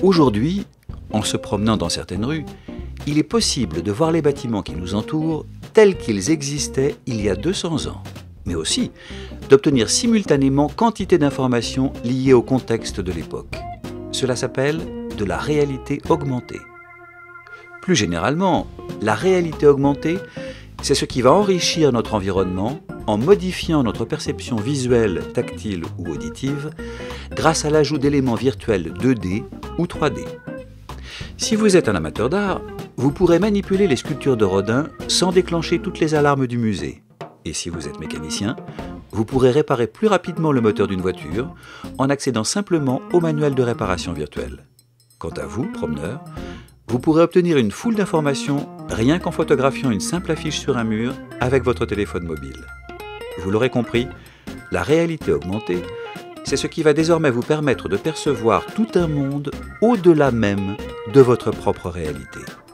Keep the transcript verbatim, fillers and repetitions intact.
Aujourd'hui, en se promenant dans certaines rues, il est possible de voir les bâtiments qui nous entourent tels qu'ils existaient il y a deux cents ans, mais aussi d'obtenir simultanément quantité d'informations liées au contexte de l'époque. Cela s'appelle de la réalité augmentée. Plus généralement, la réalité augmentée, c'est ce qui va enrichir notre environnement en modifiant notre perception visuelle, tactile ou auditive grâce à l'ajout d'éléments virtuels deux D ou trois D. Si vous êtes un amateur d'art, vous pourrez manipuler les sculptures de Rodin sans déclencher toutes les alarmes du musée. Et si vous êtes mécanicien, vous pourrez réparer plus rapidement le moteur d'une voiture en accédant simplement au manuel de réparation virtuelle. Quant à vous, promeneur, vous pourrez obtenir une foule d'informations rien qu'en photographiant une simple affiche sur un mur avec votre téléphone mobile. Vous l'aurez compris, la réalité augmentée, c'est ce qui va désormais vous permettre de percevoir tout un monde au-delà même de votre propre réalité.